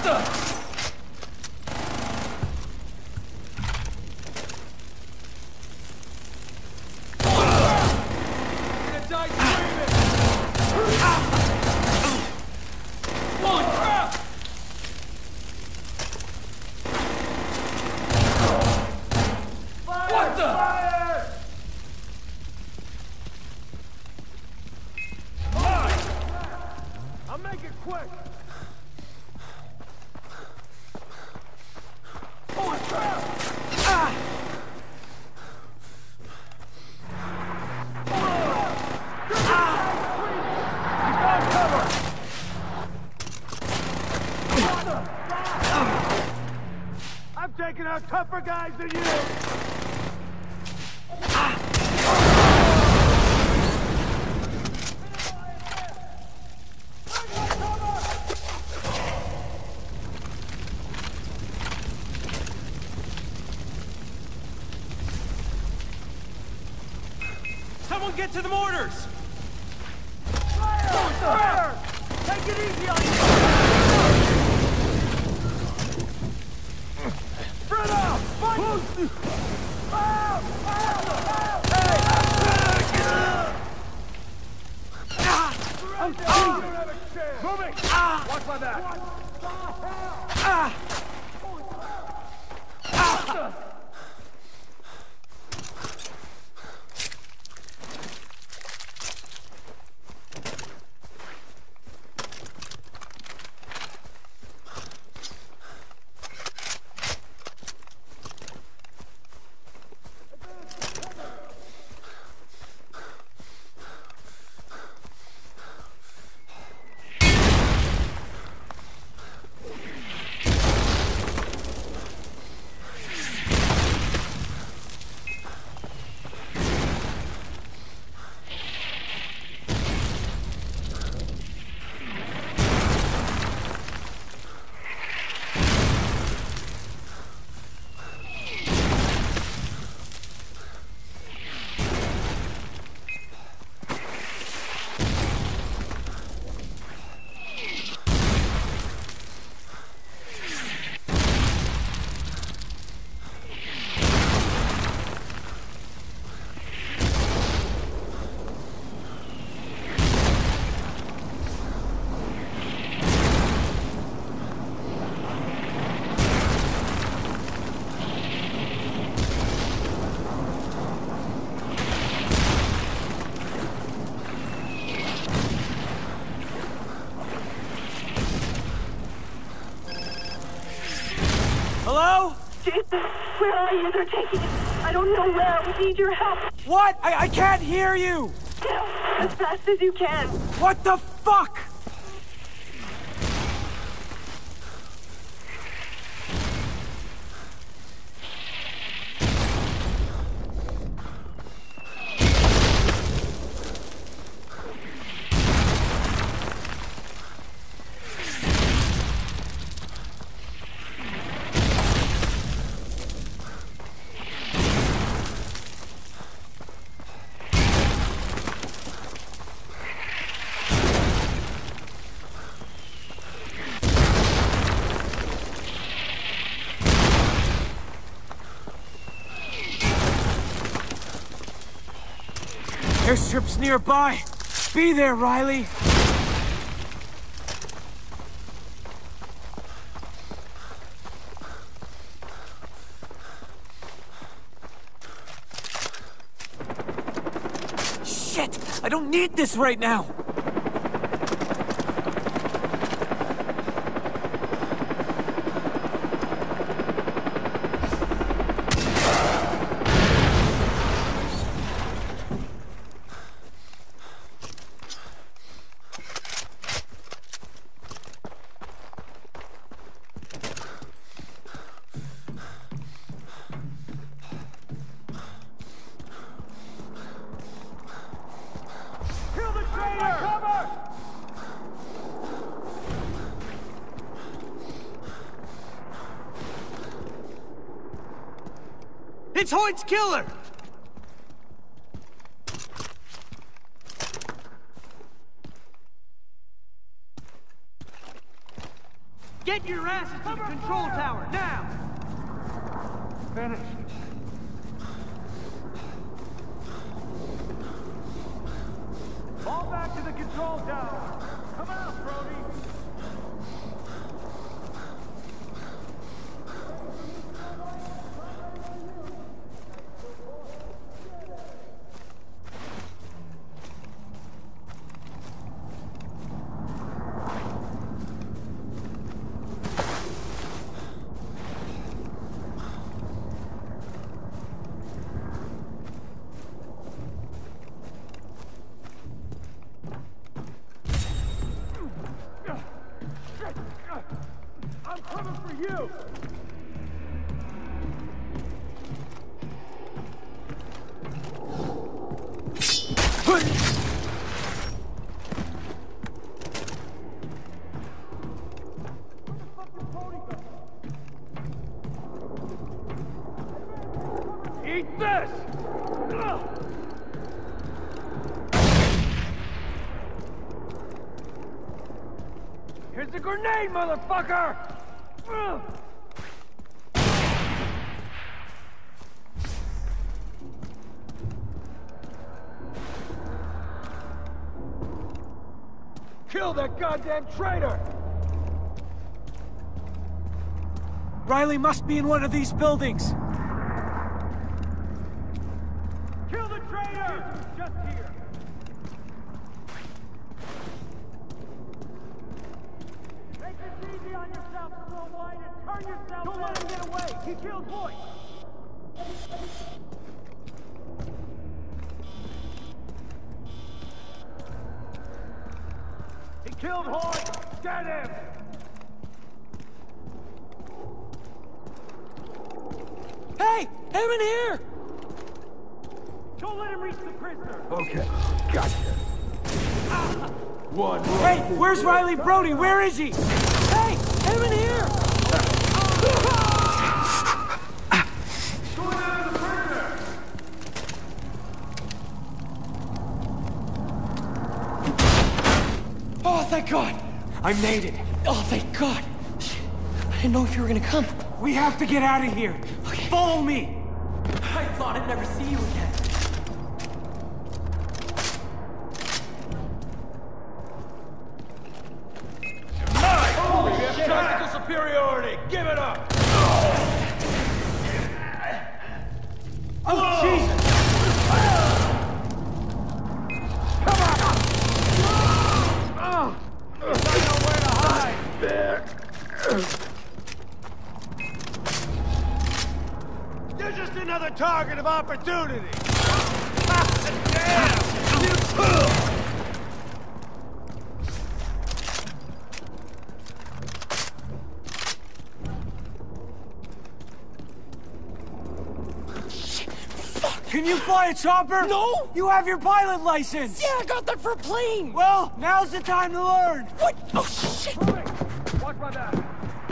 Taking out tougher guys than you! Someone get to the mortars! Fire! Fire! Take it easy on you! Spread out! Fight! Out! Out! Hey! I'm moving! Watch my back! Hello? Jason, where are you? They're taking us. I don't know where. We need your help. What? I can't hear you! Now, as fast as you can. What the fuck? Airstrip's nearby. Be there, Riley. Shit! I don't need this right now! It's Hoyt's killer! Get your asses to the control tower, now! Finished. Fall back to the control tower. Come out, Brody. I'm coming for you! Eat this! Here's the grenade, motherfucker! Kill that goddamn traitor! Riley must be in one of these buildings. Kill the traitor! Just here. Make this easy on yourself, Slow White, and turn yourself. Don't let him get away. He killed Hoyt. He killed Hoyt. Get him. Hey! Him in here! Don't let him reach the prisoner. Okay, gotcha. One. Hey, where's Riley Brody? Where is he? Hey! Him in here! Oh, thank God! I made it. Oh, thank God! I didn't know if you were gonna come. We have to get out of here. Okay. Follow me. I thought I'd never see you again. Nice! We have tactical superiority. Give it up. Oh, Jesus! You're just another target of opportunity. Can you fly a chopper? No! You have your pilot license! Yeah, I got that for a plane! Well, now's the time to learn! What? Oh, shit! Watch my back.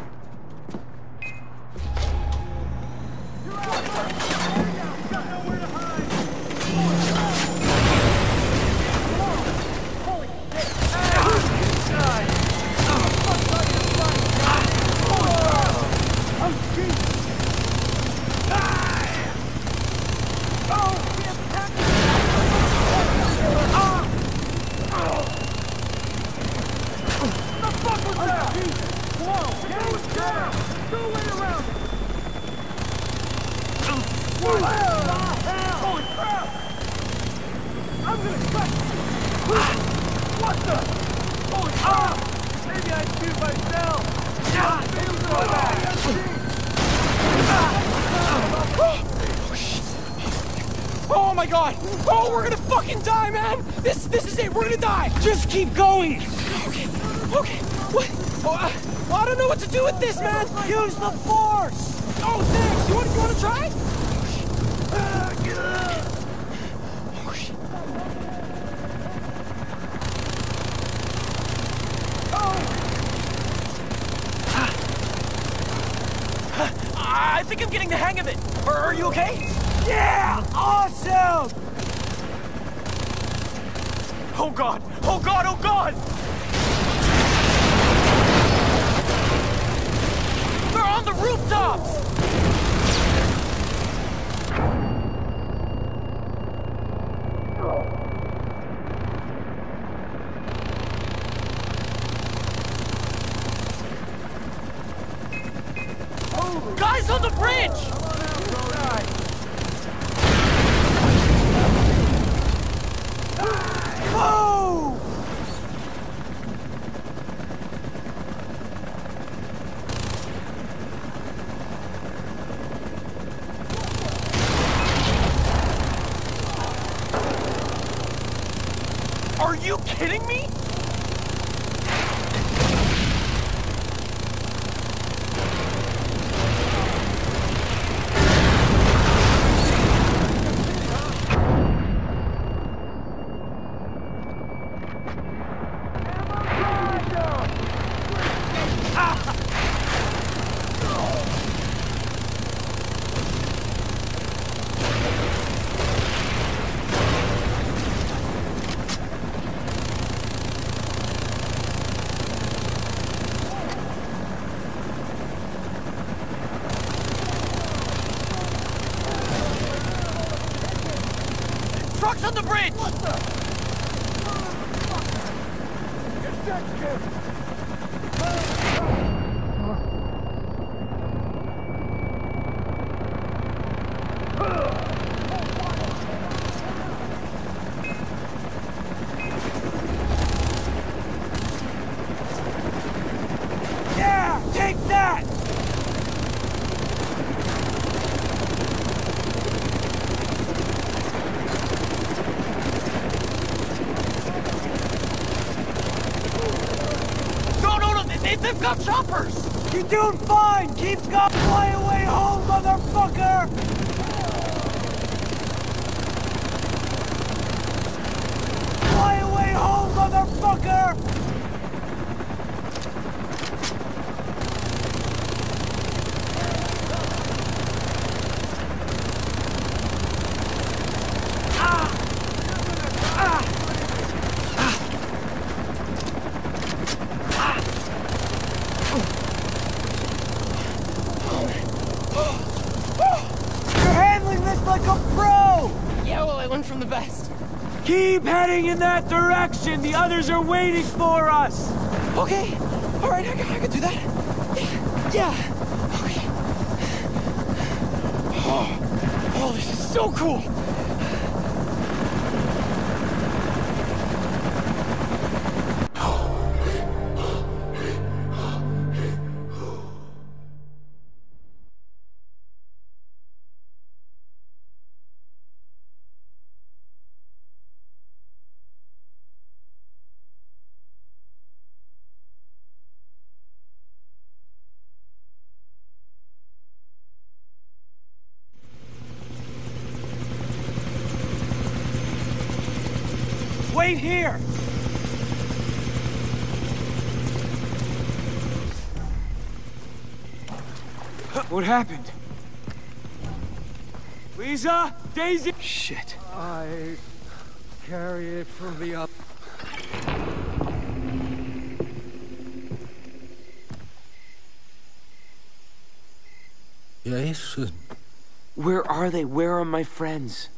Holy crap! I'm gonna crush you! What the? Holy crap! Maybe I shoot myself! Oh my God! Oh, we're gonna fucking die, man! This is it. We're gonna die. Just keep going! Okay. What? Oh, I don't know what to do with this, man. Use the force! Oh, thanks. You want to try? Oh, shit. I think I'm getting the hang of it. Are you okay? Yeah! Awesome! Oh God! Oh God! Oh God! stops! Guys on the bridge! Whoa! Are you kidding me? Trucks on the bridge! What the? It's that kid! Yeah! Take that! They've got choppers! You're doing fine! Keep going! Fly away home, motherfucker! Fly away home, motherfucker! Like a pro! Yeah, well, I learned from the best. Keep heading in that direction! The others are waiting for us! Okay. All right, I can do that. Yeah. Okay. Oh, this is so cool. Wait here! What happened? Lisa? Daisy? Shit. I carry it from the up. Jason. Where are they? Where are my friends?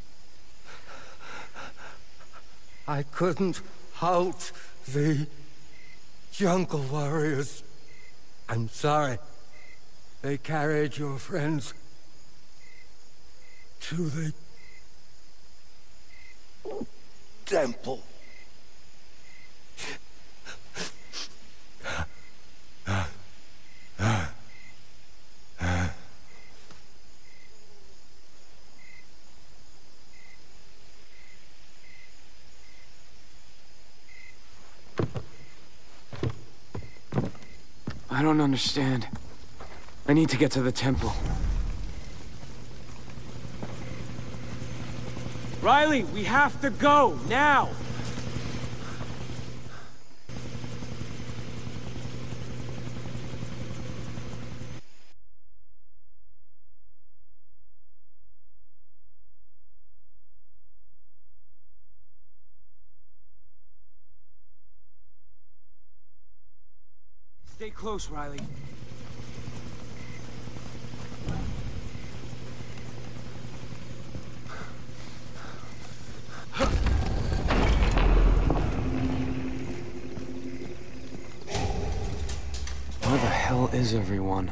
I couldn't halt the jungle warriors. I'm sorry. They carried your friends to the temple. I don't understand. I need to get to the temple. Riley, we have to go, now! Stay close, Riley. hell is everyone?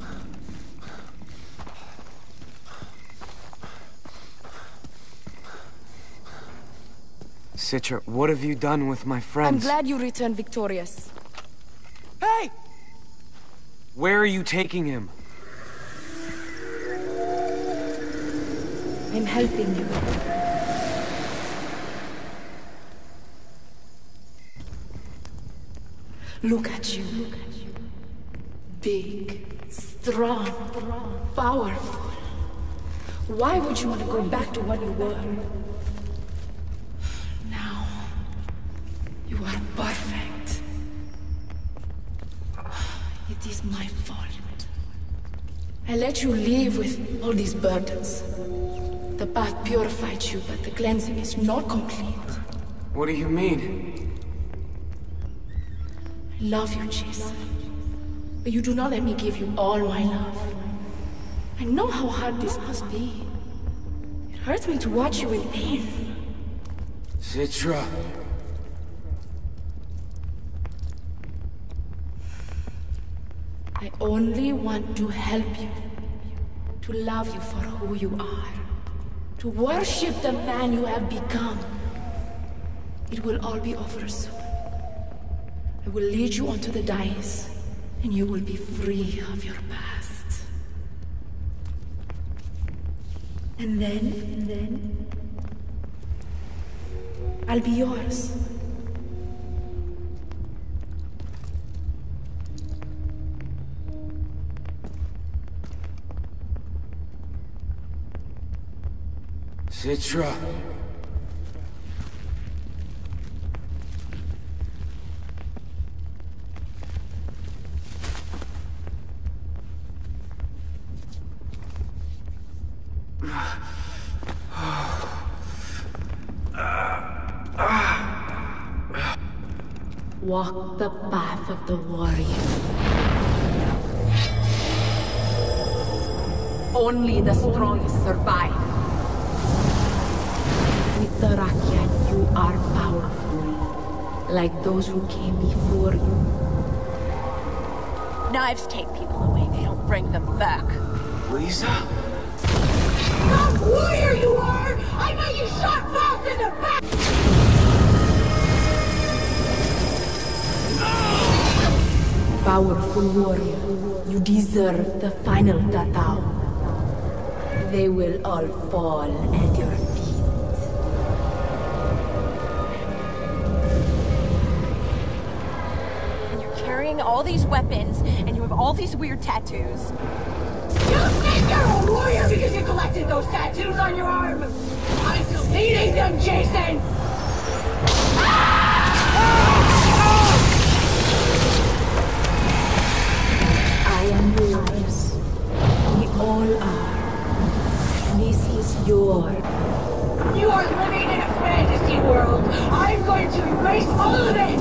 Citra, what have you done with my friends? I'm glad you returned victorious. Hey! Where are you taking him? I'm helping you. Look at you. Big, strong, powerful. Why would you want to go back to what you were? Now, you are perfect. It is my fault. I let you live with all these burdens. The bath purified you, but the cleansing is not complete. What do you mean? I love you, Jason. But you do not let me give you all my love. I know how hard this must be. It hurts me to watch you in pain. Citra. I only want to help you. To love you for who you are. To worship the man you have become. It will all be over soon. I will lead you onto the dais, and you will be free of your past. And then, I'll be yours. Citra. Walk the path of the warrior. Only the strongest survive. With the Rakyat, you are powerful, like those who came before you. Knives take people away, they don't bring them back. Lisa? What warrior you are! I know you shot Falk in the back! Powerful warrior, you deserve the final tatau. They will all fall at your feet. And you're carrying all these weapons, and you have all these weird tattoos. You think you're a warrior because you collected those tattoos on your arm? I'm deleting them, Jason! I am yours. We all are. This is yours. You are living in a fantasy world! I'm going to erase all of it!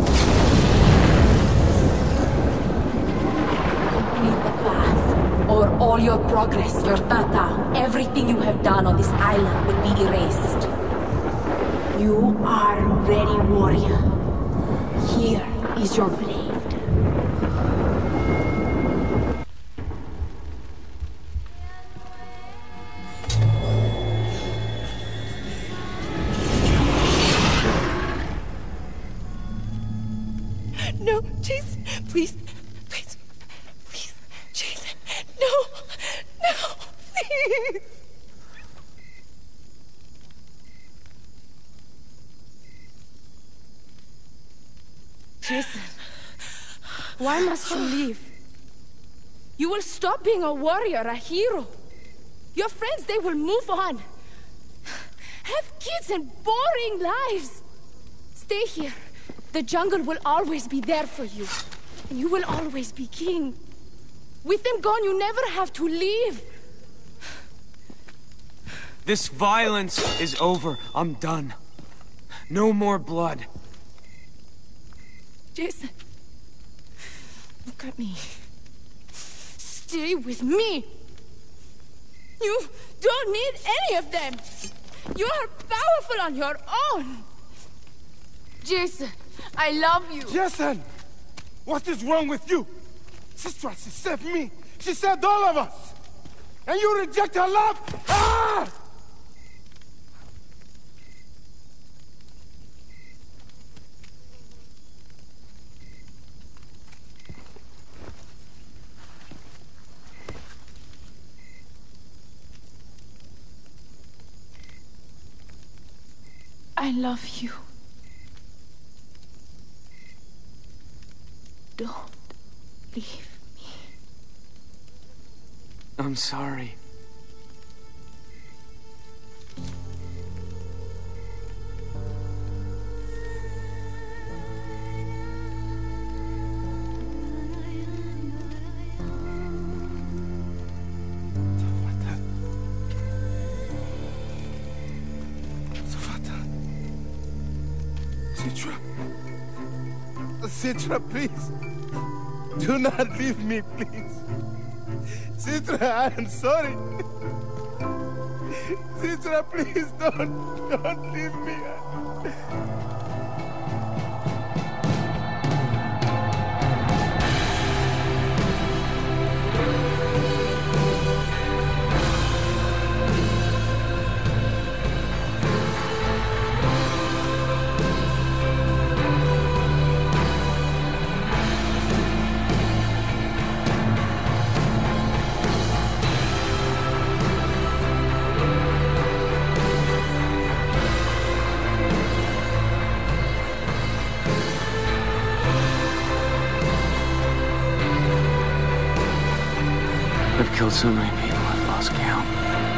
Complete the path, or all your progress, your tatau, everything you have done on this island will be erased. You are ready, warrior. Here is your blade. No, Jason, please, please, please, Jason, no, no, please. Jason, why must you leave? You will stop being a warrior, a hero. Your friends, they will move on. Have kids and boring lives. Stay here. The jungle will always be there for you. And you will always be king. With them gone, you never have to leave. This violence is over. I'm done. No more blood. Jason, look at me. Stay with me. You don't need any of them. You are powerful on your own. Jason, I love you. Jason! What is wrong with you? She tried to save me. She saved all of us. And you reject her love? Ah! I love you. Don't leave me. I'm sorry. Citra, please. Do not leave me, please. Citra, I am sorry. Citra, please don't leave me. I've killed so many people, I've lost count.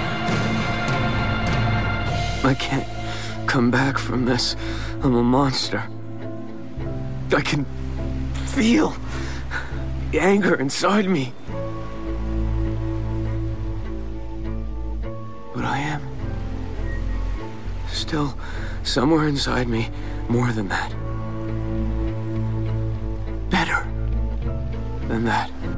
I can't come back from this. I'm a monster. I can feel the anger inside me. But I am still somewhere inside me more than that. Better than that.